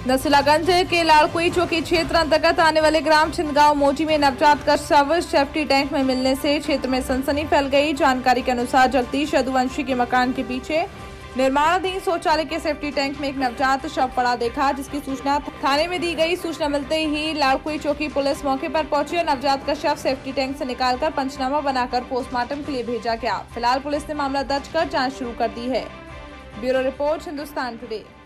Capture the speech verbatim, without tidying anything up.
नसीलागंज के लाड़कुई चौकी क्षेत्र अंतर्गत आने वाले ग्राम छिंदगांव मोची में नवजात का शव सेफ्टी टैंक में मिलने से क्षेत्र में सनसनी फैल गई। जानकारी के अनुसार जगदीश यदुवंशी के मकान के पीछे निर्माणाधीन शौचालय के सेफ्टी टैंक में एक नवजात शव पड़ा देखा, जिसकी सूचना थाने में दी गई। सूचना मिलते ही लाड़कुई चौकी पुलिस मौके पर पहुंची और नवजात का शव सेफ्टी टैंक से निकालकर पंचनामा बनाकर पोस्टमार्टम के लिए भेजा गया। फिलहाल पुलिस ने मामला दर्ज कर जाँच शुरू कर दी है। Bureau report, Hindustan today.